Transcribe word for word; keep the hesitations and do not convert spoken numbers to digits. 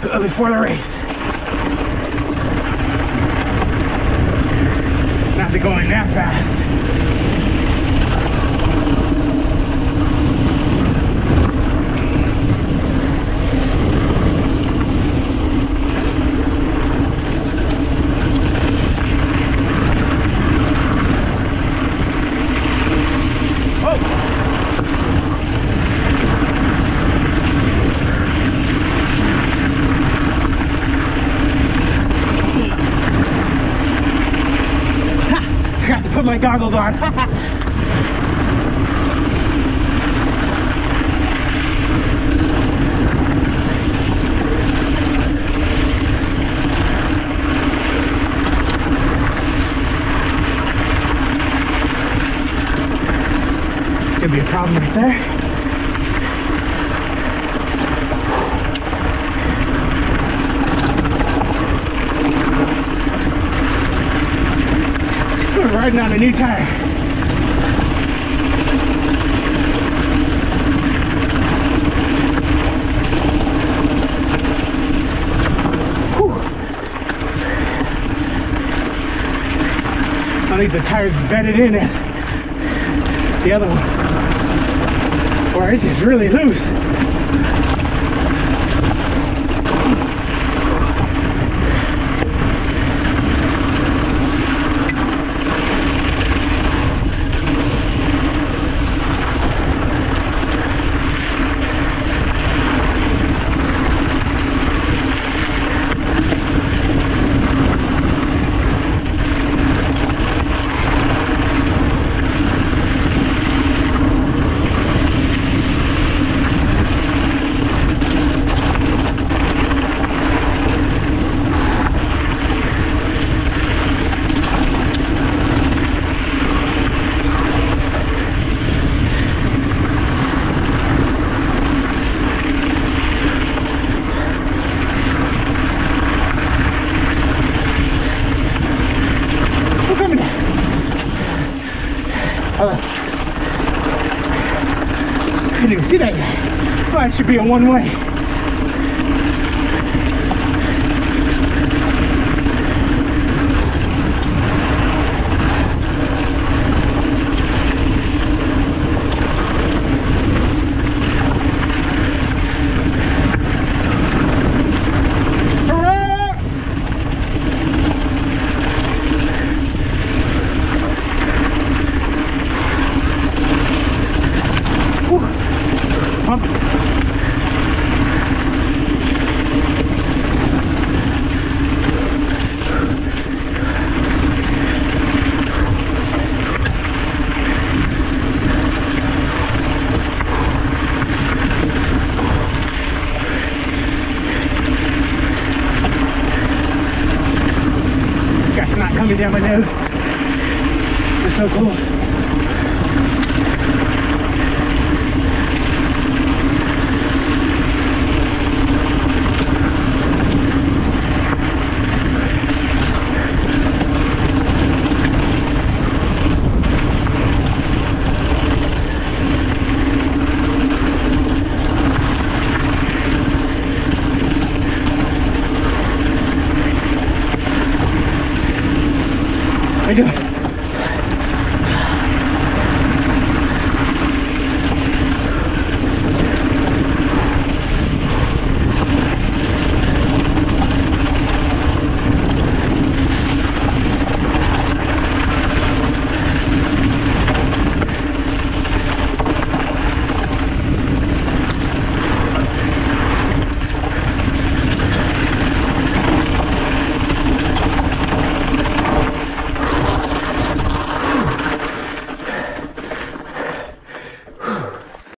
uh, before the race. Not to going that fast. Put my goggles on. Could be a problem right there. We're riding on a new tire. Whew. I think the tire's bedded in as the other one, or it's just really loose. Uh, I didn't even see that guy. Well, it should be a one-way. That's not coming down my nose. It's so cool.